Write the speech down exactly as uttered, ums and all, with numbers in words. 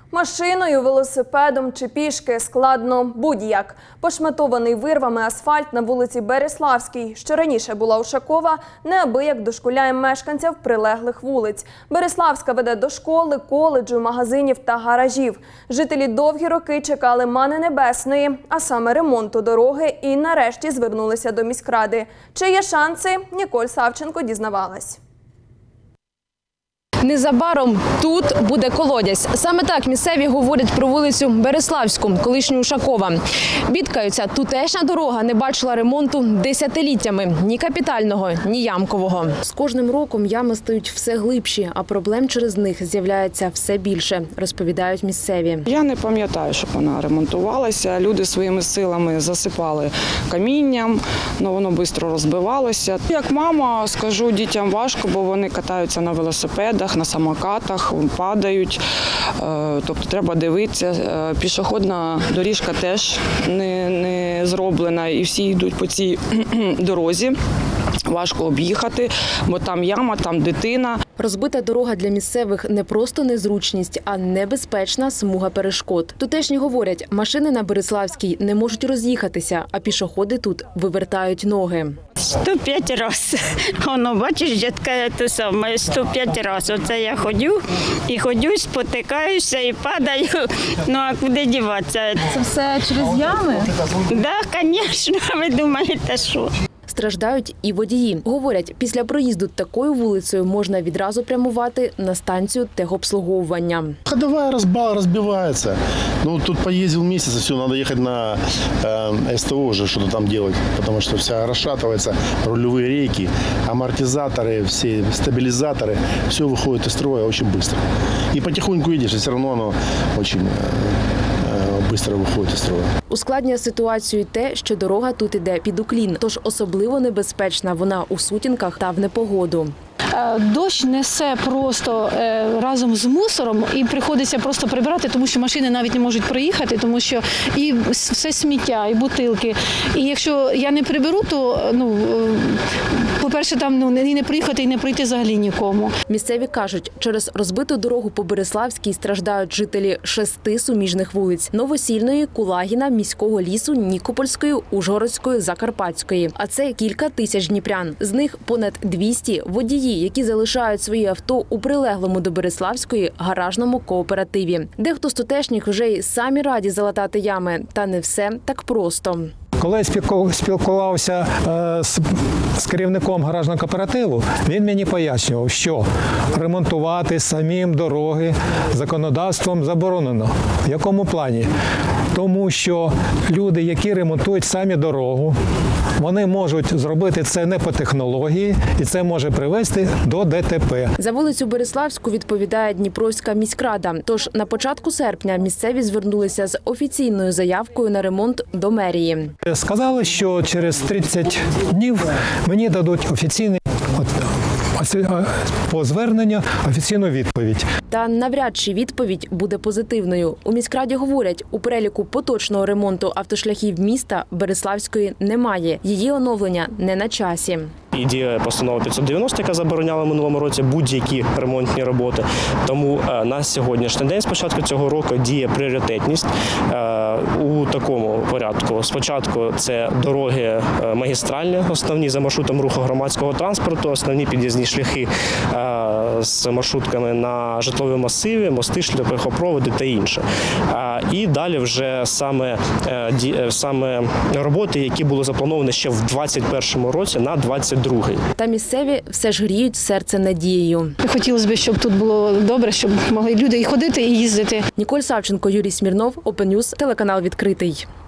Машиною, велосипедом чи пішки складно будь-як. Пошматований вирвами асфальт на вулиці Береславській, що раніше була Ушакова, неабияк дошкуляє мешканців прилеглих вулиць. Береславська веде до школи, коледжу, магазинів та гаражів. Жителі довгі роки чекали мани небесної, а саме ремонту дороги, і нарешті звернулися до міськради. Чи є шанси? Ніколь Савченко дізнавалась. Незабаром тут буде колодязь. Саме так місцеві говорять про вулицю Береславську, колишню Ушакова. Бідкаються, тутешня дорога не бачила ремонту десятиліттями. Ні капітального, ні ямкового. З кожним роком ями стають все глибші, а проблем через них з'являється все більше, розповідають місцеві. Я не пам'ятаю, щоб вона ремонтувалася. Люди своїми силами засипали камінням, але воно швидко розбивалося. Як мама, скажу, дітям важко, бо вони катаються на велосипедах, на самокатах, падають, тобто треба дивитися. Пішохідна доріжка теж не, не зроблена і всі йдуть по цій дорозі. Важко об'їхати, бо там яма, там дитина. Розбита дорога для місцевих не просто незручність, а небезпечна смуга перешкод. Тутешні говорять, машини на Береславській не можуть роз'їхатися, а пішоходи тут вивертають ноги. сто п'ять разів. Воно, бачиш, дітка, те саме, сто п'ять разів. Оце я ходю і ходю, спотикаюся і падаю. Ну, а куди діватися? Це все через ями? Так, звісно, ви думаєте, що? Страждають і водії. Говорять, після проїзду такою вулицею можна відразу прямувати на станцію техобслуговування. Ходовая разбивается. Ну, тут поездил месяц, и все, надо ехать на э, СТО уже, что-то там делать, потому что вся расшатывается, рулевые рейки, амортизаторы, все стабилизаторы, все выходит из строя очень быстро. И потихоньку едешь, и все равно оно очень... Э, швидко виходить із строю. Ускладнює ситуацію те, що дорога тут іде під уклін, тож особливо небезпечна вона у сутінках та в непогоду. Дощ несе просто разом з мусором і приходиться просто прибирати, тому що машини навіть не можуть проїхати, тому що і все сміття, і бутилки. І якщо я не приберу, то, ну, по-перше, там ну, і не проїхати, і не пройти взагалі нікому. Місцеві кажуть, через розбиту дорогу по Береславській страждають жителі шести суміжних вулиць – Новосільної, Кулагіна, Міського лісу, Нікопольської, Ужгородської, Закарпатської. А це кілька тисяч дніпрян. З них понад двісті – водії, які залишають свої авто у прилеглому до Береславської гаражному кооперативі. Дехто з тутешніх вже й самі раді залатати ями. Та не все так просто. Коли я спілкувався з керівником гаражного кооперативу, він мені пояснював, що ремонтувати самим дороги законодавством заборонено. В якому плані? Тому що люди, які ремонтують самі дорогу, вони можуть зробити це не по технології, і це може привести до ДТП. За вулицю Береславську відповідає Дніпровська міськрада. Тож на початку серпня місцеві звернулися з офіційною заявкою на ремонт до мерії. Сказали, що через тридцять днів мені дадуть офіційний по зверненню офіційну відповідь. Та навряд чи відповідь буде позитивною. У міськраді говорять, у переліку поточного ремонту автошляхів міста Береславської немає. Її оновлення не на часі. І діє постанова п'ятсот дев'яносто, яка забороняла в минулому році будь-які ремонтні роботи. Тому на сьогоднішній день, з початку цього року, діє пріоритетність у такому порядку. Спочатку це дороги магістральні, основні за маршрутом руху громадського транспорту, основні під'їзні шляхи з маршрутками на житлові масиви, мости, шляхопроводи та інше. І далі вже саме, саме роботи, які були заплановані ще в двадцять першому році на двадцять другий. Та місцеві все ж гріють серце надією. Хотілося б, щоб тут було добре, щоб могли люди і ходити, і їздити. Ніколь Савченко, Юрій Смірнов, Open News, телеканал «Відкритий».